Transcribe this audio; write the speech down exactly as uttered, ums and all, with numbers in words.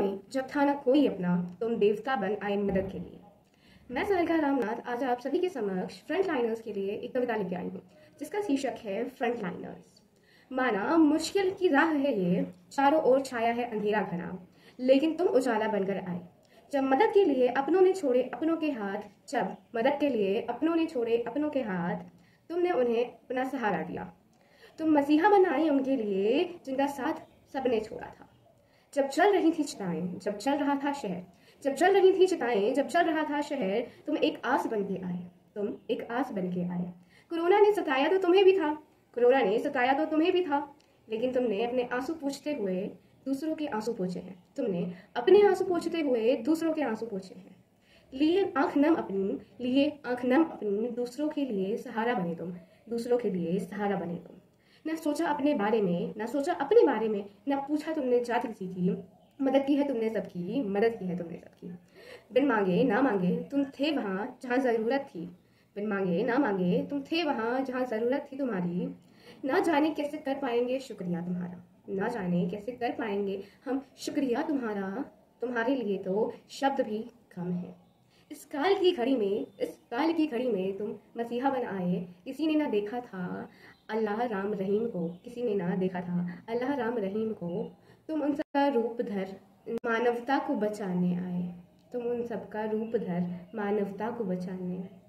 में जब था न कोई अपना, तुम देवता बन आए मदद के लिए। मैं सारिका रामनाथ आज आप सभी के समक्ष फ्रंट लाइनर्स के लिए एक कविता लेके आई हूँ, जिसका शीर्षक है फ्रंट लाइनर्स। माना मुश्किल की राह है ये, चारों ओर छाया है अंधेरा घना, लेकिन तुम उजाला बनकर आए। जब मदद के लिए अपनों ने छोड़े अपनों के हाथ, जब मदद के लिए अपनों ने छोड़े अपनों के हाथ, तुमने उन्हें अपना सहारा दिया। तुम मसीहा बन आए उनके लिए जिनका साथ सबने छोड़ा था। जब चल रही थी चिताएं, जब चल रहा था शहर, जब चल रही थी चिताएं, जब चल रहा था शहर, तुम एक आस बन के आए, तुम एक आस बन के आए। कोरोना ने सताया तो तुम्हें भी था, कोरोना ने सताया तो तुम्हें भी था, लेकिन तुमने अपने आंसू पोंछते हुए दूसरों के आंसू पोंछे हैं। तुमने अपने आंसू पोंछते हुए दूसरों के आंसू पोंछे हैं। लिए आंख नम अपनी, लिए आंख नम अपनी, दूसरों के लिए सहारा बने तुम, दूसरों के लिए सहारा बने तुम। न सोचा अपने बारे में, न सोचा अपने बारे में, न पूछा तुमने जाति किसी की, मदद की है तुमने सबकी, मदद की है तुमने सबकी। बिन मांगे ना मांगे तुम थे वहाँ जहाँ ज़रूरत थी, बिन मांगे ना मांगे तुम थे वहाँ जहाँ ज़रूरत थी तुम्हारी। ना जाने कैसे कर पाएंगे शुक्रिया तुम्हारा, ना जाने कैसे कर पाएंगे हम शुक्रिया तुम्हारा, तुम्हारे लिए तो शब्द भी कम है। इस काल की घड़ी में, इस काल की घड़ी में तुम मसीहा बन आए। किसी ने ना देखा था अल्लाह राम रहीम को, किसी ने ना देखा था अल्लाह राम रहीम को। तुम उन सबका रूप धर मानवता को बचाने आए, तुम उन सबका रूप धर मानवता को बचाने आए।